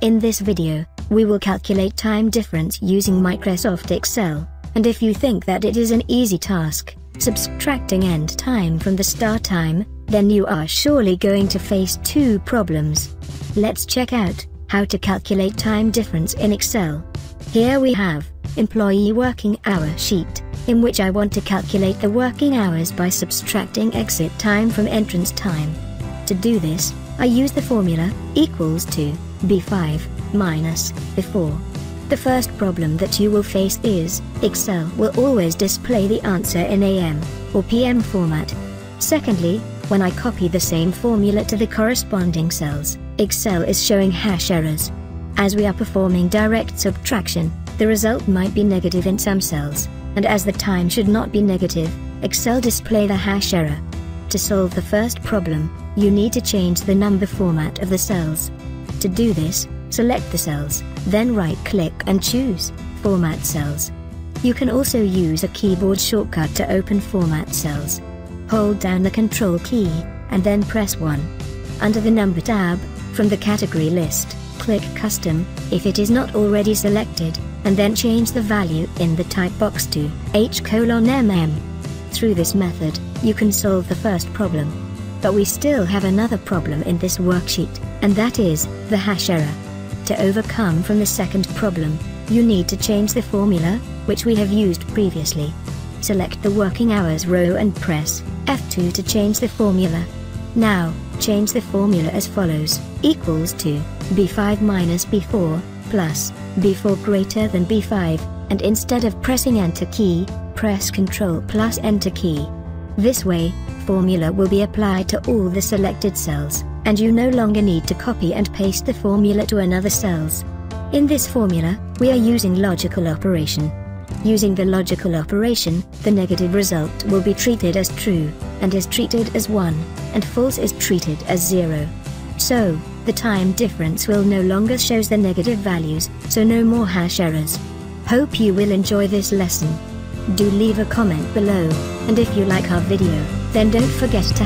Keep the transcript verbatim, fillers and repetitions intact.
In this video, we will calculate time difference using Microsoft Excel, and if you think that it is an easy task, subtracting end time from the start time, then you are surely going to face two problems. Let's check out how to calculate time difference in Excel. Here we have employee working hour sheet, in which I want to calculate the working hours by subtracting exit time from entrance time. To do this, I use the formula equals to B five minus B four. The first problem that you will face is, Excel will always display the answer in A M or P M format. Secondly, when I copy the same formula to the corresponding cells, Excel is showing hash errors. As we are performing direct subtraction, the result might be negative in some cells, and as the time should not be negative, Excel display the hash error. To solve the first problem, you need to change the number format of the cells. To do this, select the cells, then right-click and choose Format Cells. You can also use a keyboard shortcut to open Format Cells. Hold down the Control key, and then press one. Under the Number tab, from the category list, click Custom, if it is not already selected, and then change the value in the type box to H colon M M. Through this method, you can solve the first problem. But we still have another problem in this worksheet, and that is the hash error. To overcome from the second problem, you need to change the formula, which we have used previously. Select the working hours row and press F two to change the formula. Now, change the formula as follows, equals to B five minus B four, plus B four greater than B five, and instead of pressing Enter key, press Ctrl plus Enter key. This way, formula will be applied to all the selected cells, and you no longer need to copy and paste the formula to another cells. In this formula, we are using logical operation. Using the logical operation, the negative result will be treated as true, and is treated as one, and false is treated as zero. So, the time difference will no longer shows the negative values, so no more hash errors. Hope you will enjoy this lesson. Do leave a comment below, and if you like our video, then don't forget to